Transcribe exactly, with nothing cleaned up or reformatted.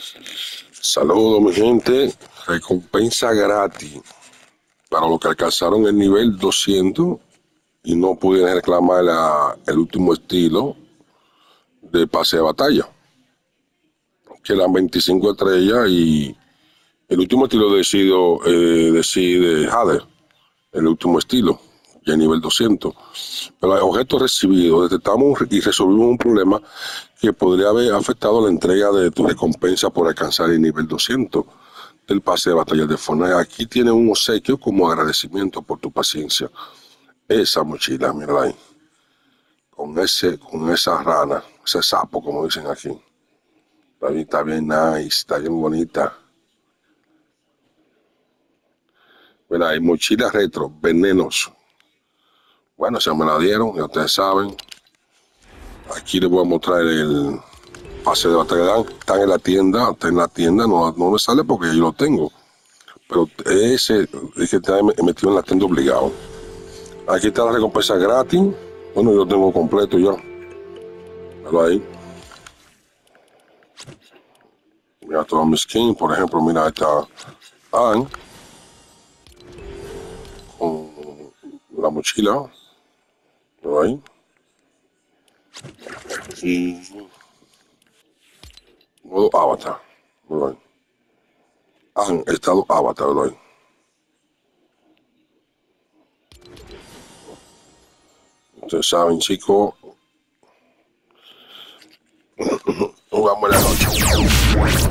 Saludos, mi gente. Recompensa gratis para los que alcanzaron el nivel doscientos y no pudieron reclamar la, el último estilo de pase de batalla, que eran veinticinco estrellas, y el último estilo decido, eh, decide Jade, el último estilo, y el nivel doscientos. Pero hay objetos recibidos, detectamos y resolvimos un problema que podría haber afectado la entrega de tu recompensa por alcanzar el nivel doscientos del pase de batalla de Fortnite. Aquí tiene un obsequio como agradecimiento por tu paciencia. Esa mochila, mira ahí, con ese, con esa rana, ese sapo, como dicen aquí. Está bien, está bien nice, está bien bonita. Mira, hay mochila retro, venenoso. Bueno, se me la dieron, ya ustedes saben. Aquí les voy a mostrar el pase de batalla. Está en la tienda, está en la tienda, no, no me sale porque yo lo tengo. Pero ese es que está metido en la tienda obligado. Aquí está la recompensa gratis. Bueno, yo lo tengo completo ya. Pero ahí. Mira todos mis skins, por ejemplo, mira, está Anne con la mochila. Pero ahí. Y modo avatar. Pero ahí. Anne, estado avatar, pero ahí. Ustedes saben, chicos. Una buena noche.